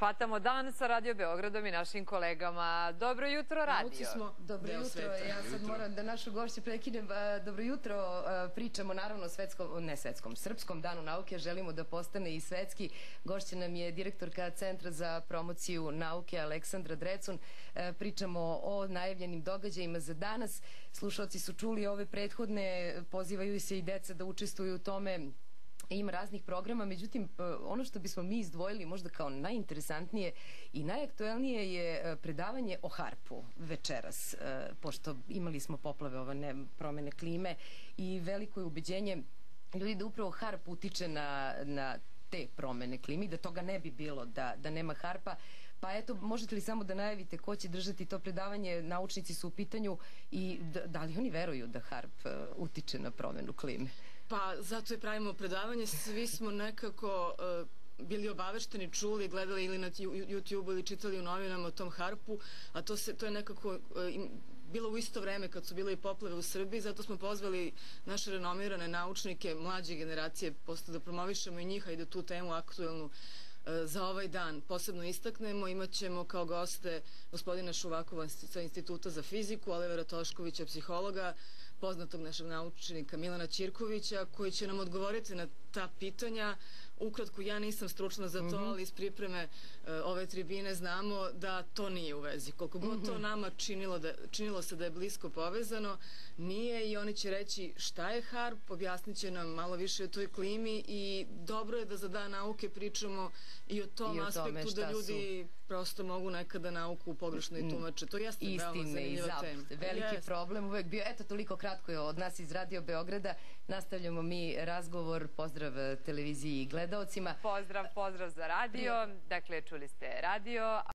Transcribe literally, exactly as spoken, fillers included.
Hvatamo dan sa Radio Beogradom i našim kolegama. Dobro jutro, radio. Dobro jutro, ja sad moram da našu gošću prekinem. Dobro jutro, pričamo naravno o svetskom, ne svetskom, Srpskom danu nauke, želimo da postane i svetski. Gošća nam je direktorka Centra za promociju nauke Aleksandra Drecun. Pričamo o najavljenim događajima za danas. Slušalci su čuli ove prethodne, pozivaju se i deca da učestvuju u tome. Ima raznih programa, međutim ono što bismo mi izdvojili možda kao najinteresantnije i najaktuelnije je predavanje o harpu večeras, pošto imali smo poplave, ove promene klime i veliko je ubeđenje ljudi da upravo harp utiče na, na te promene klime i da toga ne bi bilo da, da nema harpa. Pa eto, možete li samo da najavite ko će držati to predavanje, naučnici su u pitanju i da, da li oni veruju da harp utiče na promenu klime? Pa zato i pravimo predavanje, svi smo nekako uh, bili obavešteni, čuli, gledali ili na YouTube ili čitali u novinama o tom harpu, a to, se, to je nekako uh, bilo u isto vreme kad su bile i poplave u Srbiji, zato smo pozvali naše renomirane naučnike, mlađe generacije, posto da promovišemo i njih, a i da tu temu aktuelnu za ovaj dan posebno istaknemo. Imaćemo kao goste gospodina Šuvakova sa Instituta za fiziku, Olivera Toškovića, psihologa, poznatog našeg naučnika Milana Ćirkovića, koji će nam odgovoriti na ta pitanja. Ukratko, ja nisam stručna za to, ali iz pripreme ove tribine znamo da to nije u vezi. Koliko god to nama činilo, da, činilo se da je blisko povezano, nije, i oni će reći šta je harp, objasnit će nam malo više o toj klimi i dobro je da za dan nauke pričamo i o tom aspektu da ljudi prosto mogu nekada nauku pogrešno i tumače. To jeste veoma zanimljiva tema. Veliki problem uvek bio. Eto, toliko kratko je od nas iz Radio Beograda. Nastavljamo mi razgovor. Pozdrav televiziji i gledaocima. Pozdrav, pozdrav za radio. Dakle, čuli ste radio.